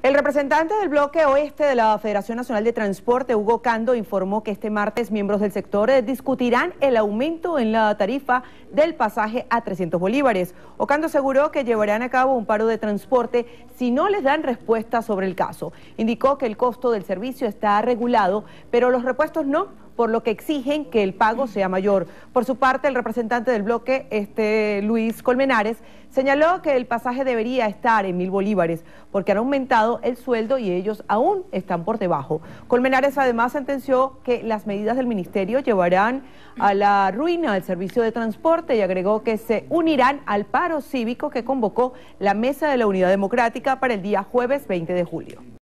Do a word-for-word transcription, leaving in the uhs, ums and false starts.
El representante del bloque oeste de la Federación Nacional de Transporte, Hugo Cando, informó que este martes miembros del sector discutirán el aumento en la tarifa del pasaje a trescientos bolívares. Ocando aseguró que llevarán a cabo un paro de transporte si no les dan respuesta sobre el caso. Indicó que el costo del servicio está regulado, pero los repuestos no, por lo que exigen que el pago sea mayor. Por su parte, el representante del bloque, este Luis Colmenares, señaló que el pasaje debería estar en mil bolívares, porque han aumentado el sueldo y ellos aún están por debajo. Colmenares además sentenció que las medidas del ministerio llevarán a la ruina del servicio de transporte y agregó que se unirán al paro cívico que convocó la Mesa de la Unidad Democrática para el día jueves veinte de julio.